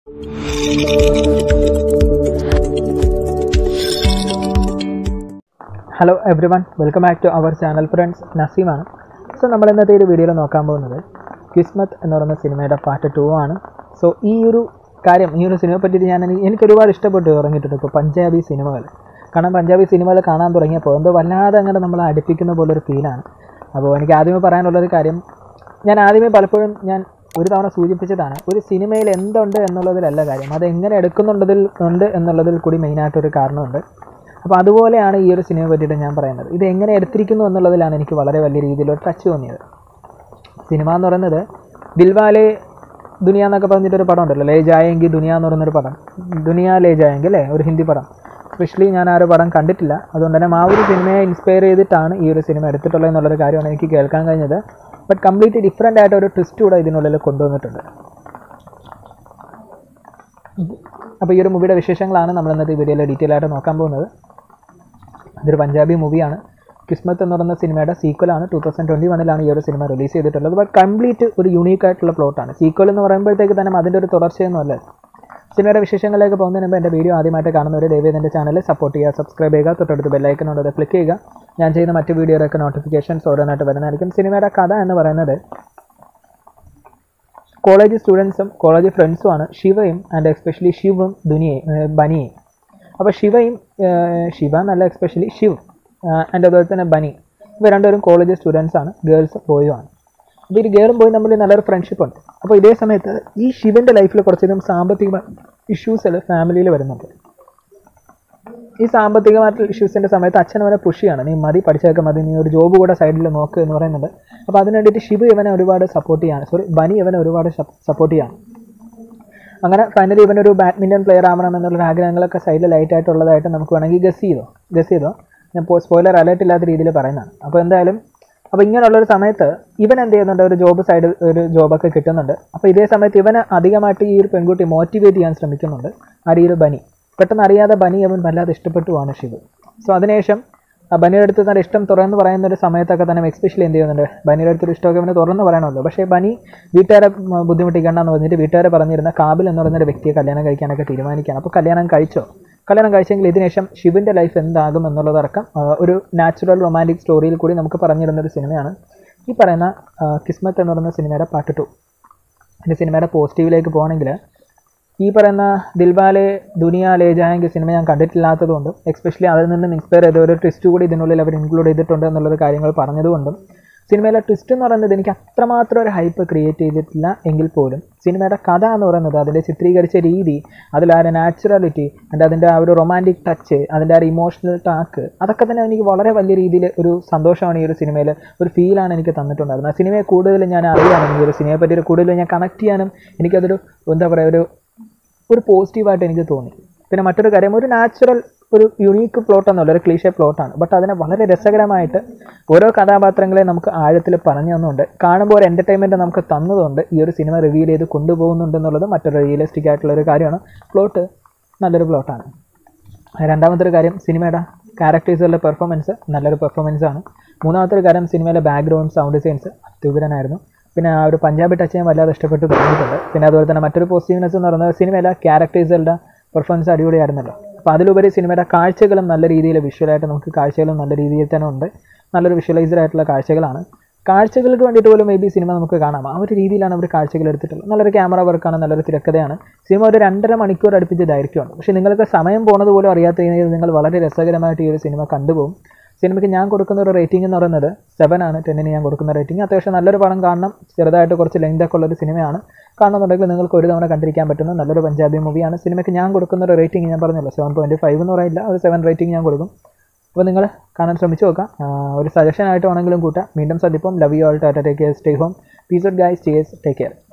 Hello everyone, welcome back to our channel. Friends, നസീമാണ്. So നമ്മൾ ഇന്നത്തെ ഒരു വീഡിയോയിൽ നോക്കാൻ പോകുന്നത് കിസ്മത്ത് എന്ന് പറയുന്ന സിനിമയുടെ പാർട്ട് 2 ആണ്. സോ ഈ ഒരു സിനിമയെ പറ്റിയിട്ട് എനിക്ക് ഒരുപാട് ഇഷ്ടപ്പെട്ടു തുടങ്ങിയിട്ടുണ്ട്. ഇപ്പോൾ പഞ്ചാബി സിനിമകൾ, കാരണം പഞ്ചാബി സിനിമകൾ കാണാൻ തുടങ്ങിയപ്പോൾ എന്തോ വല്ലാതെ അങ്ങനെ നമ്മളെ അടുപ്പിക്കുന്ന പോലൊരു ഫീലാണ്. അപ്പോൾ എനിക്ക് ആദ്യമേ പറയാനുള്ളൊരു കാര്യം, പലപ്പോഴും ഞാൻ ഒരു തവണ സൂചിപ്പിച്ചതാണ്, ഒരു സിനിമയിൽ എന്തുണ്ട് എന്നുള്ളതിലല്ല കാര്യം, അത് എങ്ങനെ ഉണ്ട് എന്നുള്ളതിൽ കൂടി മെയിനായിട്ടൊരു കാരണമുണ്ട്. അപ്പോൾ അതുപോലെയാണ് ഈ ഒരു സിനിമയെ പറ്റിയിട്ട് ഞാൻ പറയുന്നത്. ഇത് എങ്ങനെ എടുത്തിരിക്കുന്നു എന്നുള്ളതിലാണ് എനിക്ക് വളരെ വലിയ രീതിയിലൊരു ടച്ച് തോന്നിയത്. സിനിമ എന്ന് പറയുന്നത് ദിൽവാലെ ദുനിയ എന്നൊക്കെ പറഞ്ഞിട്ടൊരു പടം ഉണ്ടല്ലോ, ലേ ജായെങ്കിൽ ദുനിയ എന്ന് പറയുന്നൊരു പടം, ദുനിയ ലേ ജായെങ്കിൽ അല്ലേ, ഒരു ഹിന്ദി പടം. സ്പെഷ്യലി ഞാൻ ആ ഒരു പടം കണ്ടിട്ടില്ല, അതുകൊണ്ട് തന്നെ ആ ഒരു സിനിമയെ ഇൻസ്പയർ ചെയ്തിട്ടാണ് ഈ ഒരു സിനിമ എടുത്തിട്ടുള്ളത് എന്നുള്ളൊരു കാര്യമാണ് എനിക്ക് കേൾക്കാൻ കഴിഞ്ഞത്. ബട്ട് കംപ്ലീറ്റ്ലി ഡിഫറെൻ്റ് ആയിട്ട് ഒരു ട്വിസ്റ്റ് കൂടെ ഇതിനുള്ളിൽ കൊണ്ടുവന്നിട്ടുണ്ട്. അപ്പോൾ ഈ ഒരു മൂവിയുടെ വിശേഷങ്ങളാണ് നമ്മൾ ഇന്നത്തെ വീഡിയോയിൽ ഡീറ്റെയിൽ ആയിട്ട് നോക്കാൻ പോകുന്നത്. ഇതൊരു പഞ്ചാബി മൂവിയാണ്. കിസ്മത്ത് എന്ന് പറയുന്ന സിനിമയുടെ സീക്വലാണ്. 2021 ഈ ഒരു സിനിമ റിലീസ് ചെയ്തിട്ടുള്ളത്. ബട്ട് കംപ്ലീറ്റ് ഒരു യൂണീക്ക് ആയിട്ടുള്ള പ്ലോട്ടാണ്. സീക്വൽ എന്ന് പറയുമ്പോഴത്തേക്ക് തന്നെ അതിൻ്റെ ഒരു തുടർച്ചയൊന്നും അല്ല. സിനിമയുടെ വിശേഷങ്ങളിലേക്ക് പോകുന്നതിന് മുമ്പ് എൻ്റെ വീഡിയോ ആദ്യമായിട്ട് കാണുന്നവർ ദയവായി എൻ്റെ ചാനൽ സപ്പോർട്ട് ചെയ്യുക, സബ്സ്ക്രൈബ് ചെയ്യുക, തൊട്ടടുത്ത് ബെല്ലൈക്കനോട് അത് ക്ലിക്ക് ചെയ്യുക. ഞാൻ ചെയ്യുന്ന മറ്റ് വീഡിയോയിലൊക്കെ നോട്ടിഫിക്കേഷൻസ് ഓരോന്നായിട്ട് വരുന്നതായിരിക്കും. സിനിമയുടെ കഥ എന്ന് പറയുന്നത് കോളേജ് സ്റ്റുഡൻസും കോളേജ് ഫ്രണ്ട്സുമാണ്, ശിവയും ആൻഡ് എക്സ്പെഷ്യലി ശിവും ബനിയും. അപ്പോൾ ശിവ എന്നല്ല, എക്സ്പെഷ്യലി ശിവ് ആൻഡ് അതുപോലെ തന്നെ ബനി, ഇവർ രണ്ടുപേരും കോളേജ് സ്റ്റുഡൻസാണ്, ഗേൾസും ബോയും ആണ്. അപ്പോൾ ഈ ഗേളും ബോയും തമ്മിൽ നല്ലൊരു ഫ്രണ്ട്ഷിപ്പ് ഉണ്ട്. അപ്പോൾ ഇതേ സമയത്ത് ഈ ശിവൻ്റെ ലൈഫിൽ കുറച്ചധികം സാമ്പത്തിക ഇഷ്യൂസ് ഫാമിലിയിൽ വരുന്നുണ്ട്. ഈ സാമ്പത്തികമായിട്ടുള്ള ഇഷ്യൂസിൻ്റെ സമയത്ത് അച്ഛൻ അവനെ പുഷ് ചെയ്യാണ്, നീ പഠിച്ചേക്കാൻ മതി, നീ ഒരു ജോബ് കൂടെ സൈഡിൽ നോക്ക് എന്ന് പറയുന്നുണ്ട്. അപ്പോൾ അതിന് വേണ്ടിയിട്ട് ശിവ് ഇവനെ ഒരുപാട് സപ്പോർട്ട് ചെയ്യാണ്, ബനി ഇവനെ ഒരുപാട് സപ്പോർട്ട് ചെയ്യാണ്. അങ്ങനെ ഫൈനലി ഇവനൊരു ബാഡ്മിൻ്റൺ പ്ലെയർ ആവണം എന്നുള്ളൊരു ആഗ്രഹങ്ങളൊക്കെ സൈഡിൽ ലൈറ്റായിട്ടുള്ളതായിട്ട് നമുക്ക് വേണമെങ്കിൽ ഗസ് ചെയ്തോ. ഞാൻ സ്പോയിലർ അലേർട്ട് ഇല്ലാത്ത രീതിയിൽ പറയുന്നതാണ്. അപ്പോൾ ഇങ്ങനെയുള്ളൊരു സമയത്ത് ഇവൻ എന്ത് ചെയ്യുന്നുണ്ട്, ഒരു ജോബൊക്കെ കിട്ടുന്നുണ്ട്. അപ്പോൾ ഇതേ സമയത്ത് ഇവനെ അധികമായിട്ട് ഈ ഒരു പെൺകുട്ടി മോട്ടിവേറ്റ് ചെയ്യാൻ ശ്രമിക്കുന്നുണ്ട്. ആര്, ബനി. പെട്ടെന്ന് അറിയാതെ ബനി അവൻ വല്ലാതെ ഇഷ്ടപ്പെട്ടു ആണ് ശിവ്. സോ അതിനുശേഷം ബനിയുടെ അടുത്ത് തന്നെ ഇഷ്ടം തുറന്ന് പറയുന്ന ഒരു സമയത്തൊക്കെ തന്നെ എക്സ്പെഷ്യലി എന്ത് ചെയ്യുന്നുണ്ട്, ബനിയുടെ അടുത്തൊരു ഇഷ്ടമൊക്കെ അവന് തുറന്ന് പറയണമല്ലോ. പക്ഷേ ബനി വീട്ടുകാരെ ബുദ്ധിമുട്ടിക്കണ്ടെന്ന് പറഞ്ഞിട്ട് വീട്ടുകാരെ പറഞ്ഞിരുന്ന കാബിൽ എന്ന് പറയുന്നൊരു വ്യക്തിയെ കല്യാണം കഴിക്കാനൊക്കെ തീരുമാനിക്കുകയാണ്. അപ്പോൾ കല്യാണം കഴിച്ചെങ്കിൽ ഇതിനുശേഷം ശിവൻ്റെ ലൈഫ് എന്താകും എന്നുള്ളതടക്കം ഒരു നാച്ചുറൽ റൊമാൻറ്റിക് സ്റ്റോറിയിൽ കൂടി നമുക്ക് പറഞ്ഞിരുന്നൊരു സിനിമയാണ് ഈ പറയുന്ന കിസ്മത്ത് എന്ന് പറയുന്ന സിനിമയുടെ പാർട്ട് 2. ഈ സിനിമയുടെ പോസിറ്റീവിലേക്ക് പോകണമെങ്കിൽ, ഈ പറയുന്ന ദിൽവാലെ ദുനിയ ലേ ജായെങ്കിൽ സിനിമ ഞാൻ കണ്ടിട്ടില്ലാത്തതുകൊണ്ടും എക്സ്പെഷ്യലി അതിൽ നിന്നും ഇൻസ്പയർ ചെയ്ത ഒരു ട്വിസ്റ്റ് കൂടി ഇതിനുള്ളിൽ അവർ ഇൻക്ലൂഡ് ചെയ്തിട്ടുണ്ട് എന്നുള്ളൊരു കാര്യങ്ങൾ പറഞ്ഞതുകൊണ്ടും, സിനിമയിലെ ട്വിസ്റ്റ് എന്ന് പറയുന്നത് എനിക്ക് അത്രമാത്രം ഒരു ഹൈപ്പ് ക്രിയേറ്റ് ചെയ്തിട്ടില്ല എങ്കിൽ പോലും സിനിമയുടെ കഥ എന്ന് പറയുന്നത്, അതിൻ്റെ ചിത്രീകരിച്ച രീതി, അതിൽ ആ ഒരു നാച്ചുറാലിറ്റി ആൻഡ് അതിൻ്റെ ആ ഒരു റൊമാൻറ്റിക് ടച്ച്, അതിൻ്റെ ആ ഒരു ഇമോഷണൽ ടാക്ക്, അതൊക്കെ തന്നെ എനിക്ക് വളരെ വലിയ രീതിയിൽ ഒരു സന്തോഷമാണ് ഈ ഒരു സിനിമയിൽ, ഒരു ഫീലാണ് എനിക്ക് തന്നിട്ടുണ്ടായിരുന്നത്. ആ സിനിമയെ കൂടുതൽ ഞാൻ അറിയാനും ഈ ഒരു സിനിമയെ പറ്റി കൂടുതൽ ഞാൻ കണക്ട് ചെയ്യാനും എനിക്കതൊരു എന്താ പറയുക, ഒരു പോസിറ്റീവായിട്ട് എനിക്ക് തോന്നി. പിന്നെ മറ്റൊരു കാര്യം, ഒരു നാച്ചുറൽ ഒരു യുണീക്ക് പ്ലോട്ട് എന്നുള്ള ഒരു ക്ലീഷേ പ്ലോട്ടാണ്. ബട്ട് അതിനെ വളരെ രസകരമായിട്ട് ഓരോ കഥാപാത്രങ്ങളെ നമുക്ക് ആഴത്തിൽ പറഞ്ഞു തന്നുകൊണ്ട്, കാണുമ്പോൾ ഒരു എൻ്റർടൈൻമെൻറ്റ് നമുക്ക് തന്നതുകൊണ്ട് ഈ ഒരു സിനിമ റിവീൽ ചെയ്ത് കൊണ്ടുപോകുന്നുണ്ടെന്നുള്ളത് മറ്റൊരു റിയലിസ്റ്റിക് ആയിട്ടുള്ളൊരു കാര്യമാണ്. പ്ലോട്ട് നല്ലൊരു പ്ലോട്ടാണ്. രണ്ടാമത്തൊരു കാര്യം, സിനിമയുടെ ക്യാരക്ടേഴ്സുകളുടെ പെർഫോമൻസ് നല്ലൊരു പെർഫോമൻസാണ്. മൂന്നാമത്തൊരു കാര്യം, സിനിമയിലെ ബാക്ക്ഗ്രൗണ്ട് സൗണ്ട് ഡിസൈൻസ് അത്യുഗ്രനായിരുന്നു. പിന്നെ ആ ഒരു പഞ്ചാബി ടച്ച് ഞാൻ വല്ലാതെ ഇഷ്ടപ്പെട്ട് തോന്നിയിട്ടുണ്ട്. പിന്നെ അതുപോലെ തന്നെ മറ്റൊരു പോസിറ്റീവ്നെസ് എന്ന് പറയുന്നത് സിനിമയിലെ ക്യാരക്ടേഴ്സുകളുടെ പെർഫോമൻസ് അടിപൊളിയായിരുന്നല്ലോ. അപ്പോൾ അതിലുപരി സിനിമയുടെ കാഴ്ചകളും നല്ല രീതിയിൽ വിഷ്വലായിട്ട് നമുക്ക് കാഴ്ചകളും നല്ല രീതിയിൽ തന്നെ ഉണ്ട്. നല്ലൊരു വിഷ്വലൈസ്ഡ് ആയിട്ടുള്ള കാഴ്ചകളാണ്. കാഴ്ചകൾക്ക് വേണ്ടിയിട്ട് പോലും സിനിമ നമുക്ക് കാണാം. ആ ഒരു രീതിയിലാണ് അവർ കാഴ്ചകൾ എടുത്തിട്ടുള്ളത്. നല്ലൊരു ക്യാമറ വർക്കാണ്, നല്ലൊരു തിരക്കഥയാണ്. സിനിമ ഒരു 2.5 മണിക്കൂർ അടുപ്പിച്ച് ദൈർഘ്യമാണ്. പക്ഷേ നിങ്ങൾക്ക് സമയം പോകുന്നത് പോലും അറിയാത്ത രീതിയിൽ നിങ്ങൾ വളരെ രസകരമായിട്ട് ഈ ഒരു സിനിമ കണ്ടുപോകും. സിനിമയ്ക്ക് ഞാൻ കൊടുക്കുന്ന ഒരു റേറ്റിംഗ് എന്ന് പറയുന്നത് 7 ആണ്. 10 ഞാൻ കൊടുക്കുന്ന റേറ്റിംഗ്. അത്യാവശ്യം നല്ലൊരു പടം കാണണം, ചെറുതായിട്ട് കുറച്ച് ലെങ്തൊക്കെ ഉള്ളൊരു സിനിമയാണ്. കാണുന്നുണ്ടെങ്കിൽ നിങ്ങൾക്ക് ഒരു തവണ കണ്ടിരിക്കാൻ പറ്റുന്ന നല്ലൊരു പഞ്ചാബി മൂവിയാണ്. സിനിമയ്ക്ക് ഞാൻ കൊടുക്കുന്ന ഒരു റേറ്റിംഗ് ഞാൻ പറഞ്ഞല്ലോ, 7.5 എന്ന് പറയില്ല, ഒരു 7 റേറ്റിംഗ് ഞാൻ കൊടുക്കും. അപ്പോൾ നിങ്ങൾ കാണാൻ ശ്രമിച്ചു നോക്കാം. ഒരു സജഷൻ ആയിട്ട് വേണമെങ്കിലും കൂട്ടാം. വീണ്ടും സന്ദിപ്പം. Love you all. Tata, take care, stay home, peace out guys, cheers, take care.